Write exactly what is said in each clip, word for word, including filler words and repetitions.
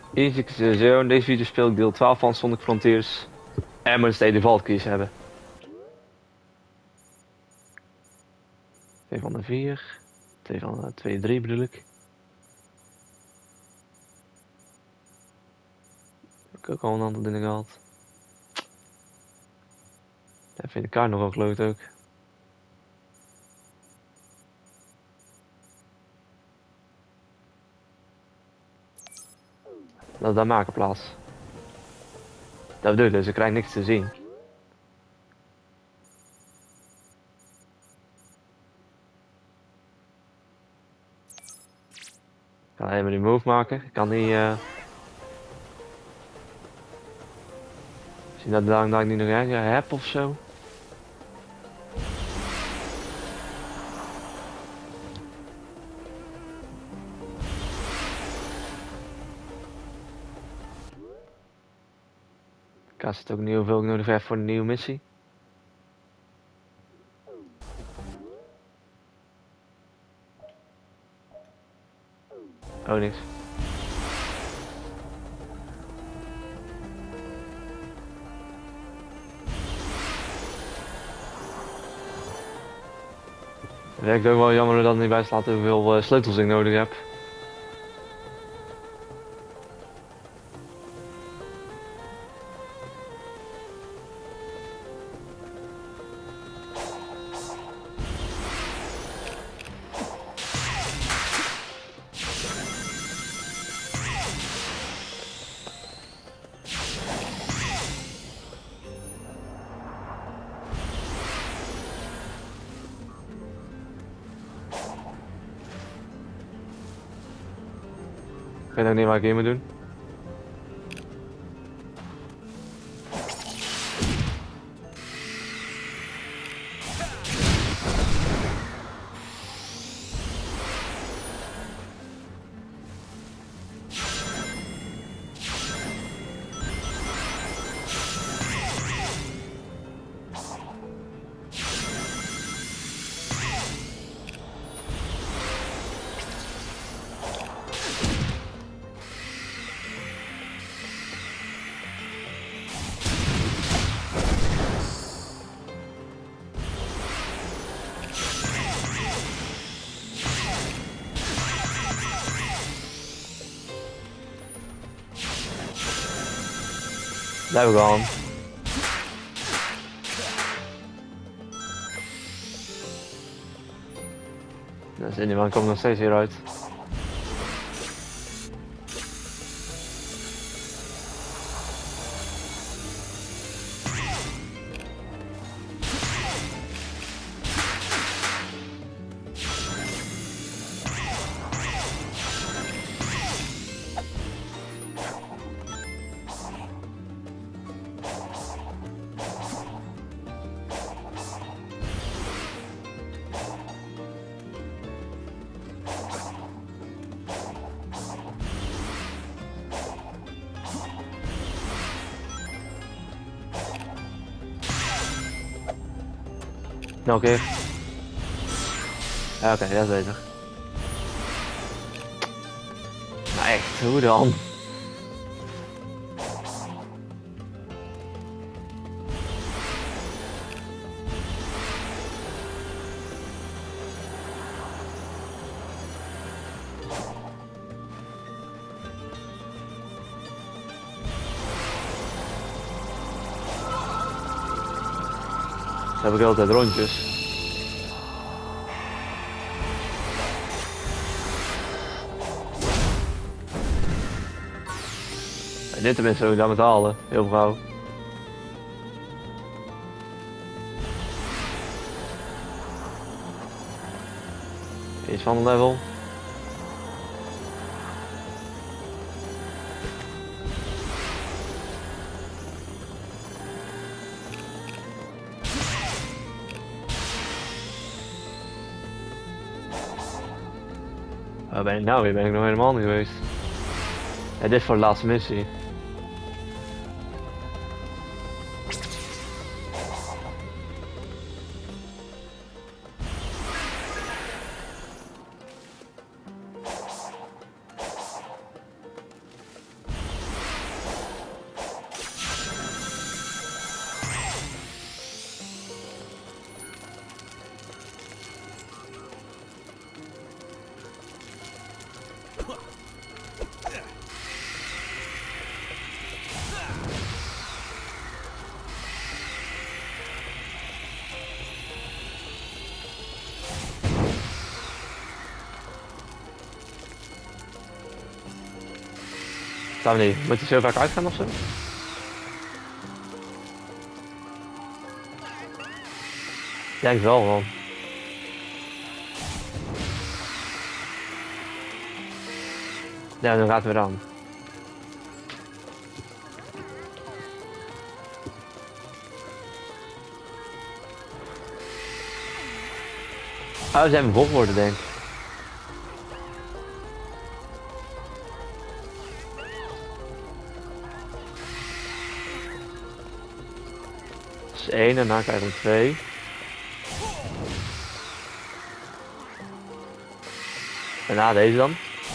Easy Zero. In deze video speel ik deel twaalf van Sonic Frontiers. En moet steeds de Valkyries hebben. twee van de vier. twee van de twee drie bedoel ik. Heb ik ook al een aantal dingen gehad. Ja, vind ik kaart nog wel kloot ook. Dat is daar maken plaats. Dat bedoel ik, dus ik krijg niks te zien. Ik kan helemaal die move maken. Ik kan niet. Uh... Misschien dat, dat, dat ik niet nog ergens heb of zo. Ik had het ook niet hoeveel ik nodig heb voor een nieuwe missie. Oh, niks. Het werkt ook wel jammer dat er niet bij staat hoeveel uh, sleutels ik nodig heb. Ik weet ook niet waar ik hier moet doen. Daar heb ik al. Dat is iemand komt nog steeds hieruit. Nog een keer. Ja, oké, okay, dat is beter. Maar echt, hoe dan? Dan heb ik altijd rondjes. En dit tenminste ook dan met halen, heel gauw. Iets van een level. Waar ben ik nou weer? Ben ik nog helemaal niet geweest. Ja, dit is voor de laatste missie. Staan we niet. Moet hij zo vaak uitgaan ofzo? Ja, ik wel man. Ja, dan gaat het weer aan. Oh, ze zijn vol geworden denk ik. Dat is één en dan krijg je twee. En na deze dan.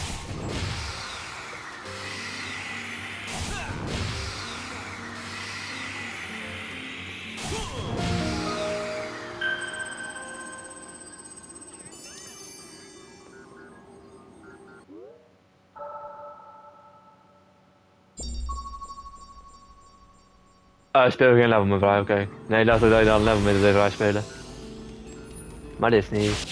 Uh, speel geen level mevrouw, oké. Okay. Nee, laat ik dat je dan level met de vrij spelen. Maar dit is niet.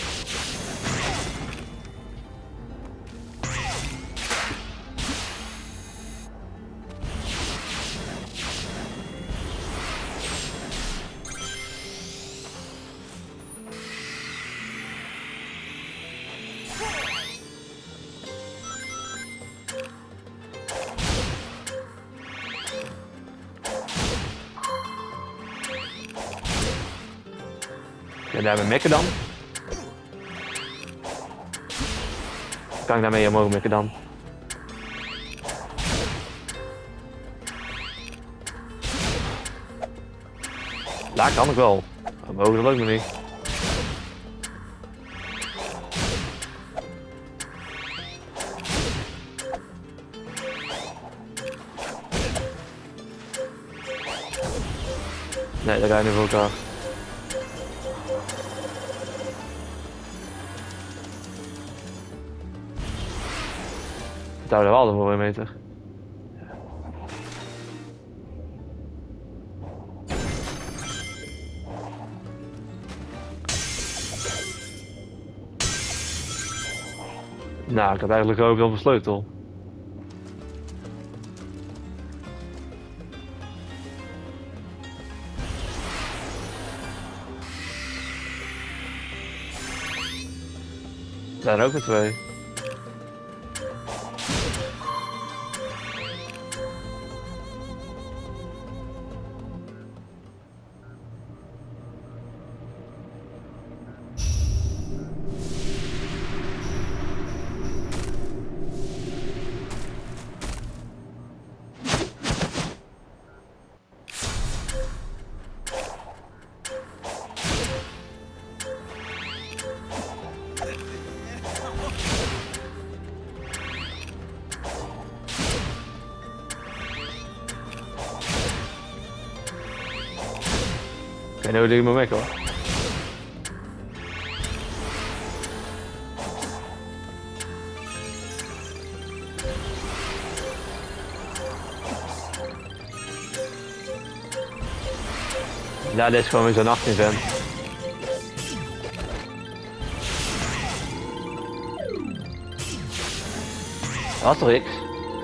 En daar hebben we mikken dan. Kan ik daarmee omhoog mikken dan? Daar kan ik wel. Omhoog dat lukt me niet. Nee, daar ga je nu voor elkaar. Daar wel voor een meter. Ja. Nou, ik had eigenlijk gehoopt op een sleutel. Daar ook weer twee. En nu lig ik me weg hoor. Ja, dit is gewoon weer zo'n achttien vent. Dat is toch X?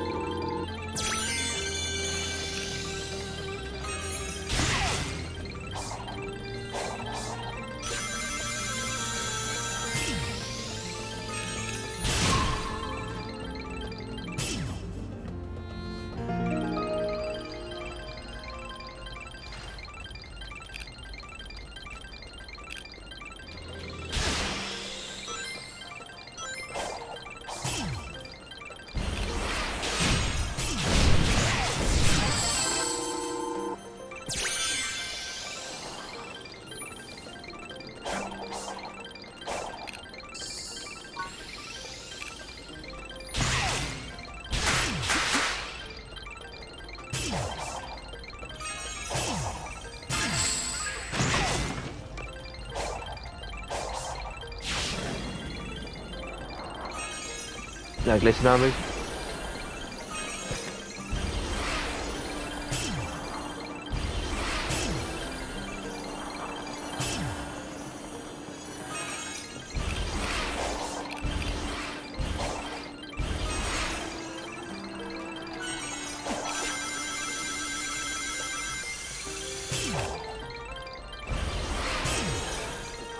Ja, ik lees het namelijk.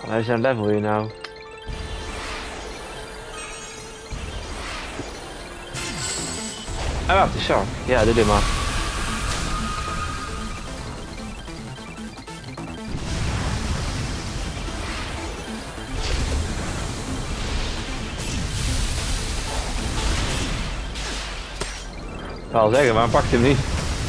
Wij zijn level hier nou. Ah, wacht, is zo. Ja, doe dit maar. Ik wil zeggen, waarom pakt hij hem niet?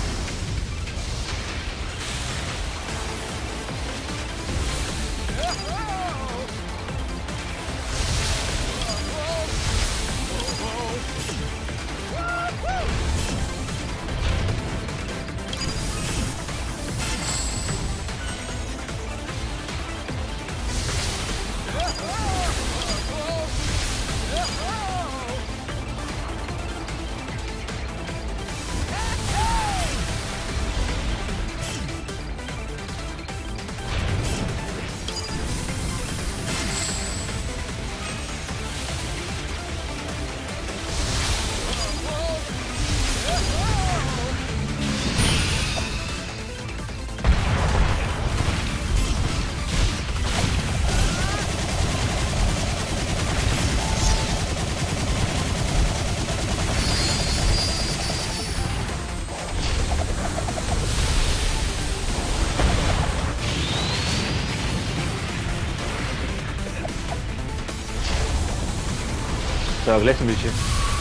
Zo, ik leg een beetje.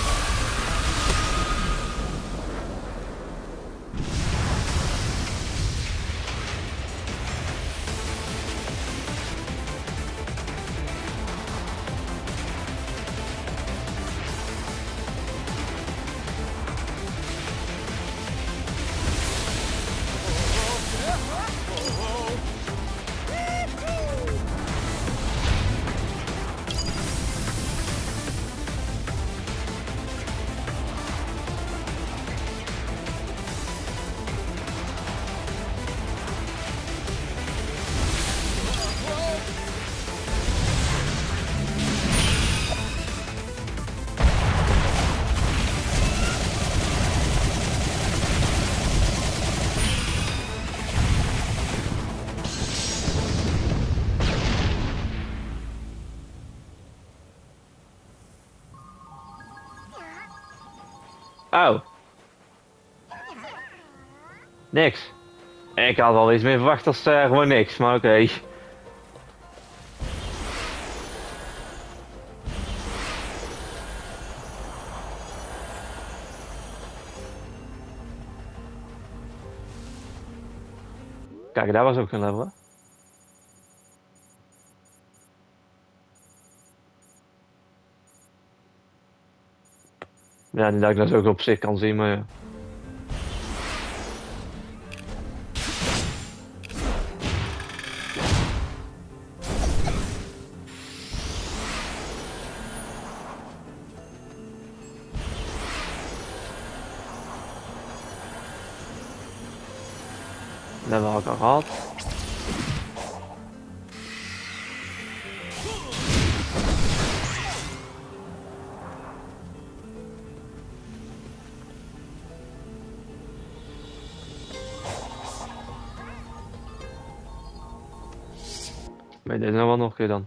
Oh. Niks. Ik had wel iets meer verwacht als uh, gewoon niks, maar oké. Okay. Kijk, daar was ook geen level. Ja, niet dat ik dat ook op zich kan zien, maar ja. Dat hebben we ook al gehad. Maar dit is nou wel nog een keer dan.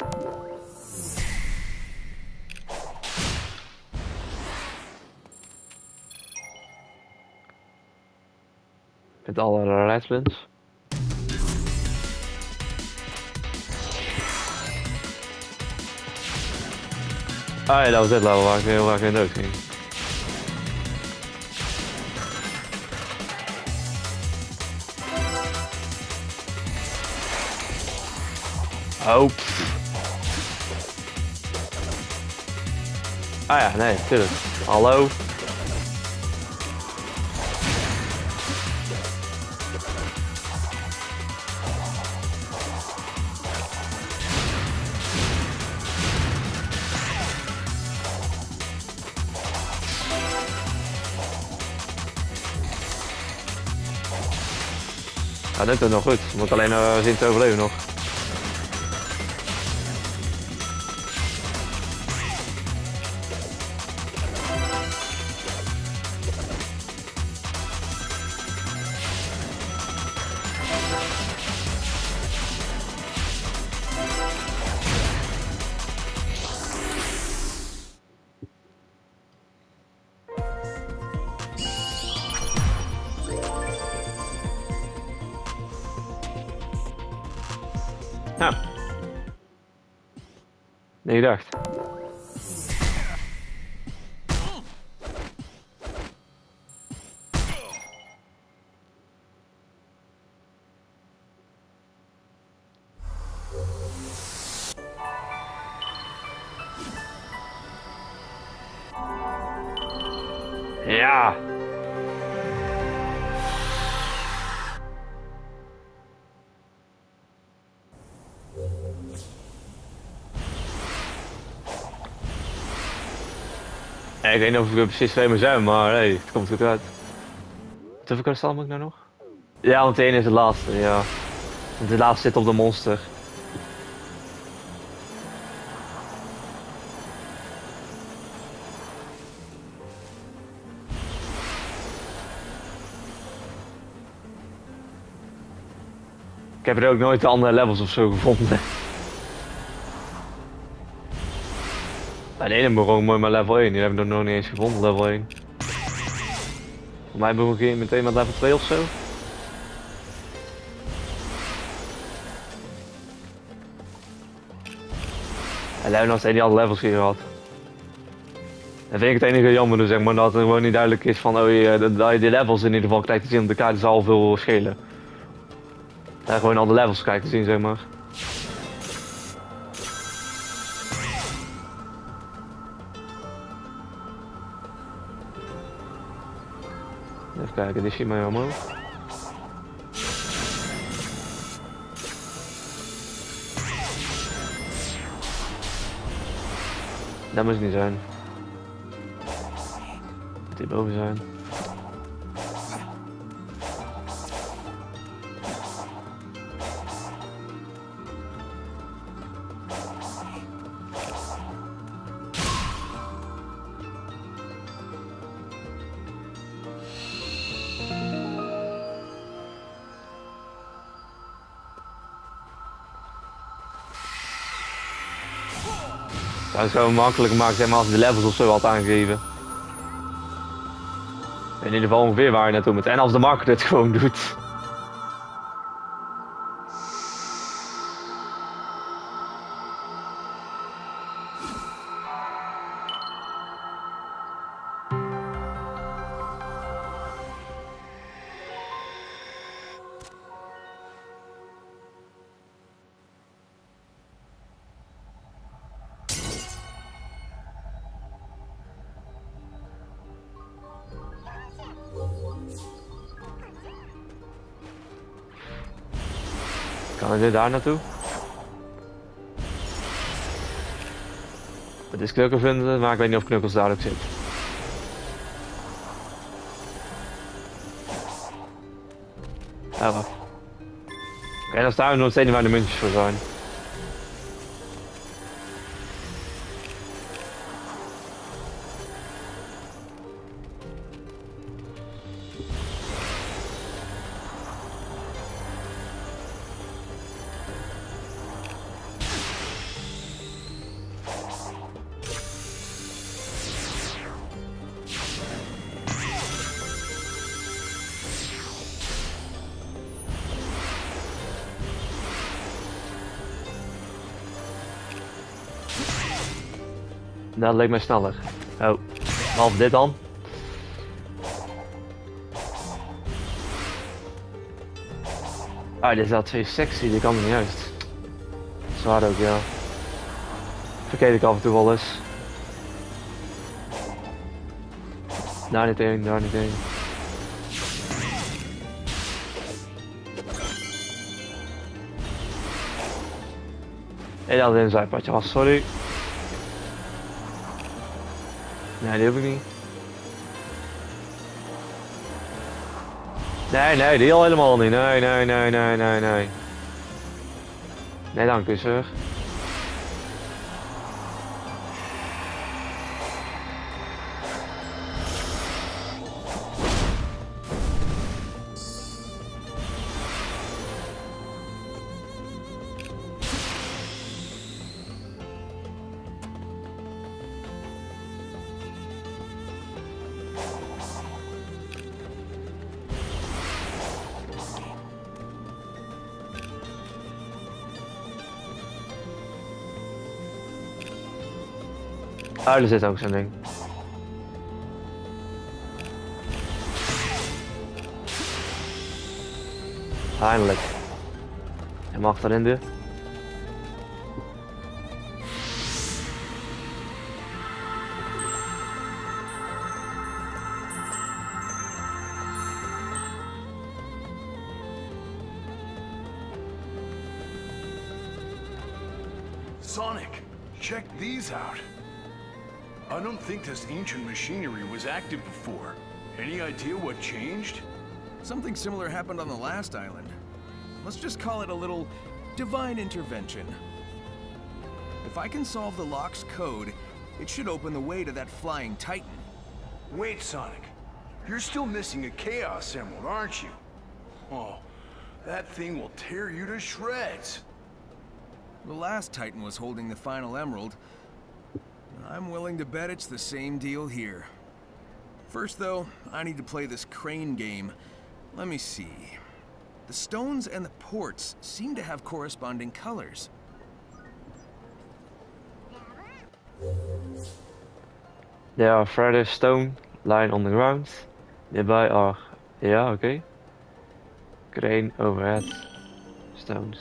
Met alle redlands. Ah ja, dat was dit level waar ik heel graag in dood ging. Oh. Ah ja, nee, tuurlijk. Hallo. Ja, dat is nog goed. Je moet alleen uh, zien te overleven nog. Nee, ik dacht. Ja. Ja, ik weet niet of ik er precies twee moet zijn, maar hey, het komt goed uit. Hoeveel kristal moet ik nou nog? Ja, want de ene is de laatste, ja. Want de laatste zit op de monster. Ik heb er ook nooit de andere levels of zo gevonden. Bij de ene begon mooi maar level één, die heb ik nog niet eens gevonden, level één. Voor mij begon ik meteen met level twee of zo. En we hebben nog steeds niet alle levels hier gehad. Dat vind ik het enige jammer, dus zeg maar, dat er gewoon niet duidelijk is van, oh je, dat je die levels in ieder geval krijgt te zien op de kaart, zal veel schelen. Dat je gewoon al de levels krijgt te zien, zeg maar. Even kijken, dit is hier maar omhoog. Dat moet het niet zijn. Moet hierboven zijn. Dat is gewoon makkelijk gemaakt, zeg maar, als je de levels of zo had aangegeven. In ieder geval ongeveer waar je naartoe moet. En als de marker het gewoon doet. Kan ik dit daar naartoe? Het is Knuckles vinden, maar ik weet niet of Knuckles daar ook zit. Ja, wacht. Oké, okay, dan staan we nog steeds niet waar de muntjes voor zijn. Dat leek mij sneller. Oh, behalve dit dan. Ah, dit is dat twee sexy, die kan er niet uit. Zwaar ook, ja. Vergeet ik af en toe wel eens. Daar niet heen, daar niet heen. En dat in een zijpadje was, sorry. Nee, die heb ik niet. Nee, nee, die al helemaal niet. Nee, nee, nee, nee, nee, nee. Nee, dank u, sir. Ah, er zit ook zo'n ding. Eindelijk. Hij mag erin doen. Sonic, check these out. I don't think this ancient machinery was active before. Any idea what changed? Something similar happened on the last island. Let's just call it a little divine intervention. If I can solve the lock's code, it should open the way to that flying titan. Wait, Sonic. You're still missing a Chaos Emerald, aren't you? Oh, that thing will tear you to shreds. The last titan was holding the final emerald. I'm willing to bet it's the same deal here. First, though, I need to play this crane game. Let me see. The stones and the ports seem to have corresponding colors. There are further stone lying on the ground. Nearby are, yeah, okay. Crane overhead stones.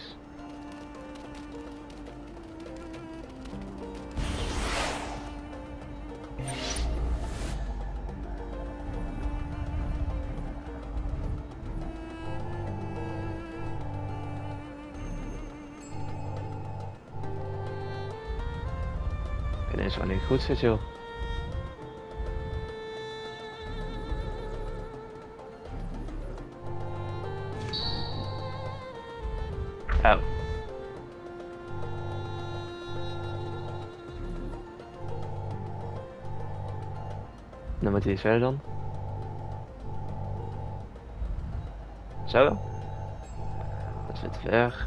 Ineens wanneer het goed zit, joh. Oh. Dan moet hij iets verder dan. Zo. Dat is weer te ver.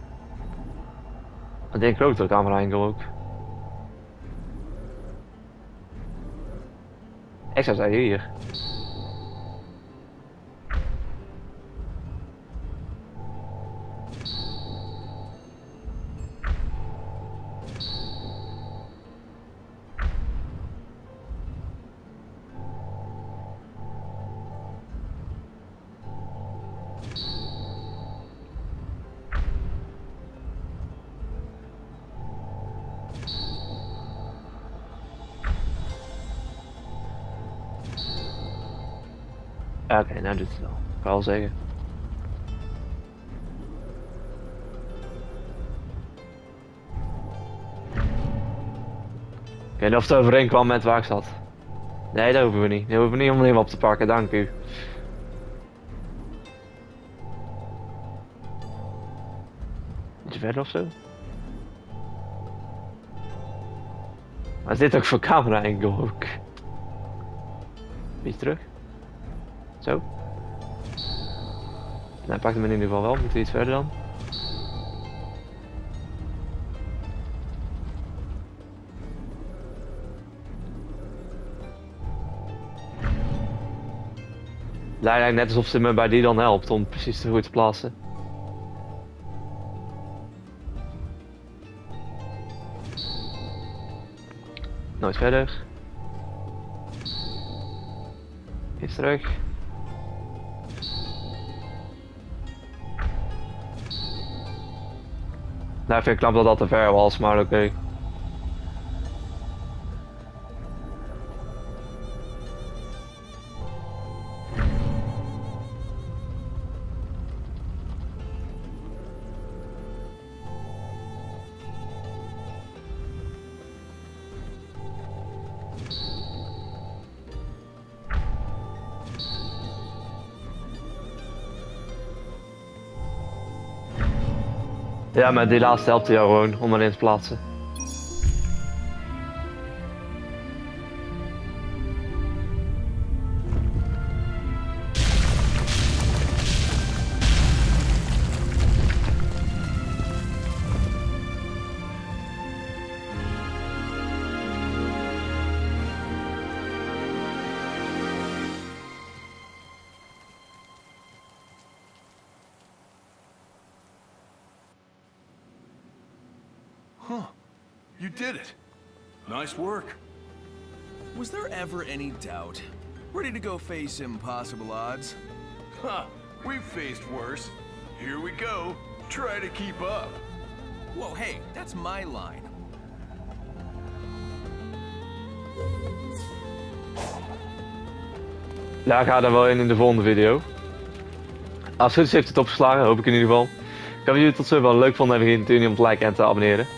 Ik denk ook dat de camera enkel ook. Ik zou zeggen hier. Oké, okay, nou doet het wel. Ik kan wel zeggen. Ik weet niet of het overeen kwam met waar ik zat. Nee, dat hoeven we niet. Dat hoeven we niet om hem op te pakken, dank u. Iets verder of zo? Maar is dit ook voor camera angle ook? Beetje terug. Zo. Nou, pakt hem in ieder geval wel. Moet hij iets verder dan? Lijkt eigenlijk net alsof ze me bij die dan helpt om precies te goed te plaatsen. Nooit verder. Iets terug. Nou, ik vind het knap dat dat te ver was, maar oké. Okay. Ja, maar die laatste helpt jou gewoon om erin te plaatsen. Huh. You did it. Nice work. Was there ever any doubt? Ready to go face impossible odds? Huh, we've faced worse. Here we go. Try to keep up. Whoa, hey, that's my line. Daar gaat er wel in in de volgende video. Als het goed is heeft het opgeslagen, hoop ik in ieder geval. Ik hoop dat jullie het tot zover wel leuk vonden en vergeet natuurlijk niet om te liken en te abonneren.